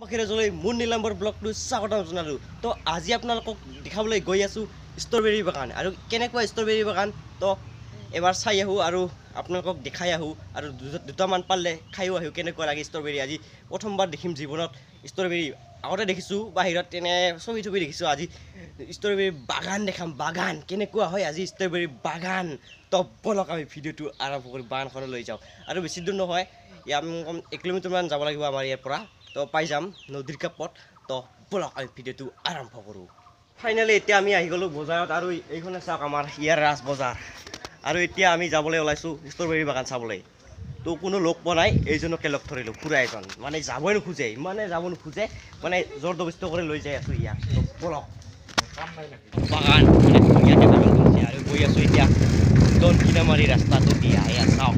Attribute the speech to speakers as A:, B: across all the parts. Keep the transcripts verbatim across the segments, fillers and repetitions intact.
A: খেৰজলৈ মোৰ নীলাম্বৰ ব্লগটো স্বাগতম জনালো। তো আজি আপোনালোকক দেখাবলৈ গৈ আছো ষ্ট্ৰবেৰী বাগান আৰু কেনেকুৱা ষ্ট্ৰবেৰী বাগান তো এবাৰ চাই আহো আৰু আপোনালোকক দেখাই আহো আৰু দুটামান পালে খাইও আহো কেনেকুৱা লাগে ষ্ট্ৰবেৰী। আজি প্ৰথমবাৰ দেখিম জীৱনত ষ্ট্ৰবেৰী। আগতে দেখিছোঁ বাহিৰত তেনে ছবি ছবি দেখিছোঁ, আজি ষ্ট্ৰবেৰী বাগান দেখাম। বাগান কেনেকুৱা হয় আজি ষ্ট্ৰবেৰী বাগান। তো বলক আমি ভিডিঅ'টো আৰম্ভ কৰি বাগানখনলৈ লৈ যাওঁ। আৰু বেছি দূৰ নহয়, ইয়াৰ কম এক কিলোমিটাৰমান যাব লাগিব আমাৰ ইয়াৰ পৰা। তো পাই যাম নদীৰ কাষত। তো বলক আমি ভিডিঅ'টো আৰম্ভ কৰোঁ। ফাইনেলি এতিয়া আমি আহি গ'লোঁ বজাৰত আৰু এইখনে চাওক আমাৰ ইয়াৰ ৰাজ বজাৰ। আৰু এতিয়া আমি যাবলৈ ওলাইছোঁ ষ্ট্ৰবেৰী বাগান চাবলৈ। তো কোনো লগ পোৱা নাই, এইজনকে লগ ধৰিলোঁ, খুৰা এজন মানে যাবই নোখোজে, ইমানে যাব নোখোজে মানে জোৰ জবৰদস্তি কৰি লৈ যাই আছোঁ ইয়াক। তো বলক বাগান মানে ধুনীয়াকৈ বাগান কৰিছে আৰু গৈ আছোঁ এতিয়া দনকিনামাৰী ৰাস্তাটো দিয়া। এয়া চাওক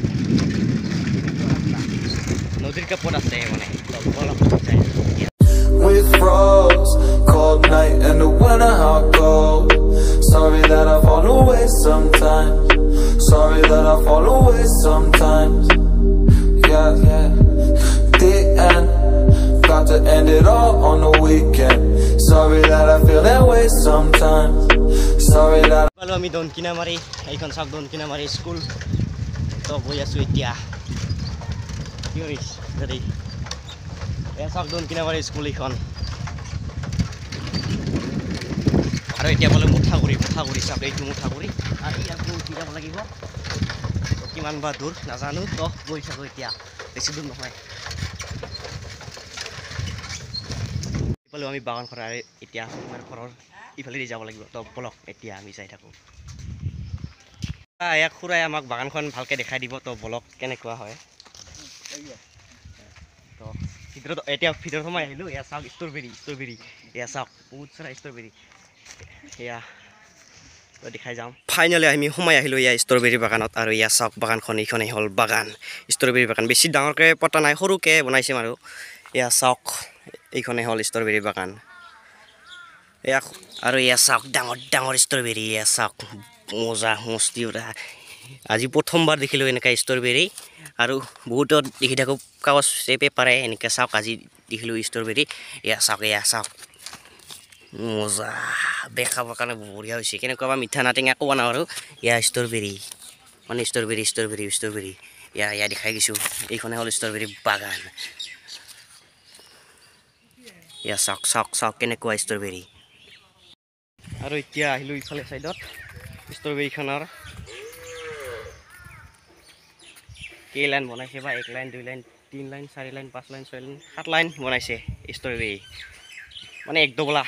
A: নদীৰ কাষত আছে মানে। তো বলক যায়
B: We froze, cold night in the winter, how cold. Sorry that I fall away sometimes. Sorry that I fall away sometimes. Yeah, yeah. The end, got to end it all on the weekend. Sorry that I feel that way sometimes. Sorry that I...
A: Hello, আমি দনকিনামাৰী, এইখন চাওক দনকিনামাৰী school. তো গৈ আছোঁ এতিয়া। কি কৰিছ হেৰি এয়া চাওক দনকিনামাৰী স্কুল এইখন। আৰু এতিয়া বোলে মুঠাগুৰি মুঠাগুৰি চাওক, এইটো মুঠাগুৰি আৰু ইয়াতো উঠি যাব লাগিব। কিমান বা দূৰ নাজানো। তো গৈ থাকোঁ এতিয়া, বেছি দূৰ নহয়। এইফালে আমি বাগানখন আৰু এতিয়া আমাৰ ঘৰৰ ইফালেদি যাব লাগিব। তো বলক এতিয়া আমি যাই থাকোঁ। ইয়াক খুৰাই আমাক বাগানখন ভালকৈ দেখাই দিব। তো বলক কেনেকুৱা হয়। তো ভিতৰত এতিয়া ভিতৰত সোমাই আহিলোঁ। এয়া চাওক ষ্ট্ৰবেৰী ষ্ট্ৰবেৰী এয়া চাওক বহুত চাৰা ষ্ট্ৰবেৰী এয়া দেখাই যাওঁ। ফাইনেলি আমি সোমাই আহিলোঁ এয়া ষ্ট্ৰবেৰী বাগানত। আৰু এয়া চাওক বাগানখন, এইখনেই হ'ল বাগান ষ্ট্ৰবেৰী বাগান। বেছি ডাঙৰকৈ পতা নাই, সৰুকৈ বনাইছে আৰু। এয়া চাওক এইখনেই হ'ল ষ্ট্ৰবেৰী বাগান। এয়া আৰু এয়া চাওক ডাঙৰ ডাঙৰ ষ্ট্ৰবেৰী। এয়া চাওক মজা মস্তি উঠা। আজি প্ৰথমবাৰ দেখিলোঁ এনেকৈ ষ্ট্ৰবেৰী। আৰু বহুতত দেখি থাকোঁ কাগজ পেপাৰে এনেকৈ। চাওক আজি দেখিলোঁ ষ্ট্ৰবেৰী। এয়া চাওক এয়া চাওক মজা দেখাবৰ কাৰণে বঢ়িয়া হৈছে। কেনেকুৱা বা মিঠা না টেঙা ক'ব নোৱাৰোঁ। এয়া ষ্ট্ৰবেৰী মানে ষ্ট্ৰবেৰী ষ্ট্ৰবেৰী ষ্ট্ৰবেৰী এয়া এয়া দেখাই গৈছোঁ। এইখনে হ'ল ষ্ট্ৰবেৰী বাগান। এয়া চাওক চাওক চাওক কেনেকুৱা ষ্ট্ৰবেৰী। আৰু এতিয়া আহিলোঁ ইফালে ছাইডত ষ্ট্ৰবেৰীখনৰ কেই লাইন বনাইছে বা এক লাইন দুই লাইন তিনি লাইন চাৰি লাইন পাঁচ লাইন ছয় লাইন সাত লাইন বনাইছে ষ্ট্ৰবেৰী মানে এক ডবলা।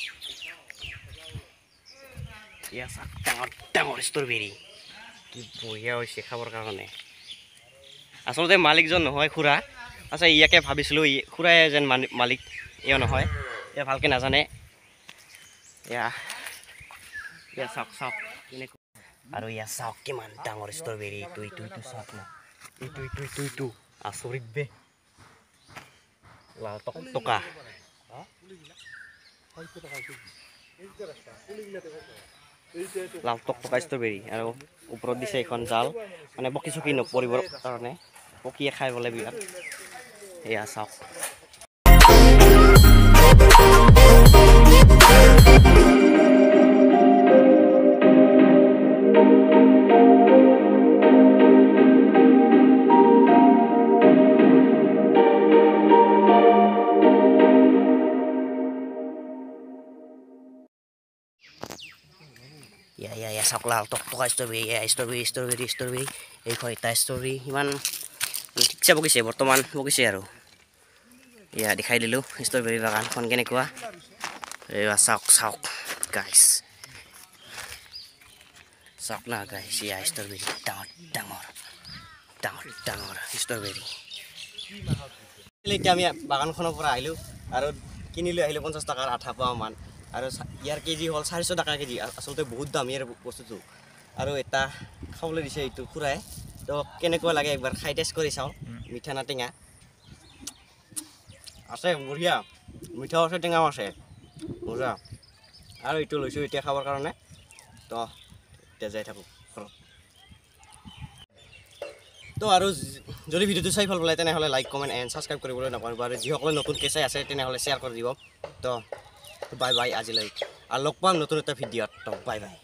A: এয়া চাওক ডাঙৰ ডাঙৰ ষ্ট্ৰবেৰী, কি বঢ়িয়া হৈছে খাবৰ কাৰণে। আচলতে মালিকজন নহয় খুৰা। আচ্ছা ইয়াকে ভাবিছিলোঁ খুৰাই যেন মালিক, এয়া নহয়, এয়া ভালকৈ নাজানে। এয়া এয়া চাওক চাওক কেনেকুৱা। আৰু এয়া চাওক কিমান ডাঙৰ ষ্ট্ৰবেৰী। ইটো ইটো ইটো চাওক না, ইটো ইটো ইটো ইটো আচৰিত বে। লাল টক টকা লাল টক টকা ষ্ট্ৰবেৰী। আৰু ওপৰত দিছে এখন জাল মানে পকী চকী নপৰিবৰ কাৰণে, পকীয়ে খাই বোলে বিৰাট। এয়া চাওক এয়া এয়া এয়া চাওক লাল টক টকা ষ্ট্ৰবেৰী। এয়া ষ্ট্ৰবেৰী ষ্ট্ৰবেৰী ষ্ট্ৰবেৰী এইখন এটা ষ্ট্ৰবেৰী ইমান ঠিকছে বগিছে, বৰ্তমান বগিছে আৰু। এয়া দেখাই দিলোঁ ষ্ট্ৰবেৰী বাগানখন কেনেকুৱা। এয়া চাওক চাওক গাইছ, চাওক না গাইছ। এয়া ষ্ট্ৰবেৰী ডাঙৰ ডাঙৰ ডাঙৰ ডাঙৰ ষ্ট্ৰবেৰী। এতিয়া আমি বাগানখনৰ পৰা আহিলোঁ আৰু কিনিলৈ আহিলোঁ পঞ্চাছ টকাৰ আধা পোৱামান। আৰু ইয়াৰ কেজি হ'ল চাৰিশ টকা কেজি। আচলতে বহুত দাম ইয়াৰ বস্তুটো। আৰু এটা খাবলৈ দিছে এইটো খুৰাই। তো কেনেকুৱা লাগে একবাৰ খাই টেষ্ট কৰি চাওঁ, মিঠা না টেঙা। আছে বঢ়িয়া, মিঠাও আছে টেঙাও আছে, মজা। আৰু এইটো লৈছোঁ এতিয়া খাবৰ কাৰণে। তো এতিয়া যাই থাকোঁ ঘৰত। তো আৰু যদি ভিডিঅ'টো চাই ভাল পালে তেনেহ'লে লাইক কমেণ্ট এণ্ড ছাবস্ক্ৰাইব কৰিবলৈ নাপাহৰিব আৰু যিসকলে নতুন কেঁচাই আছে তেনেহ'লে শ্বেয়াৰ কৰি দিব তো বাই বাই আজিলৈ আৰু লগ পাম নতুন এটা ভিডিঅ'ত তো বাই বাই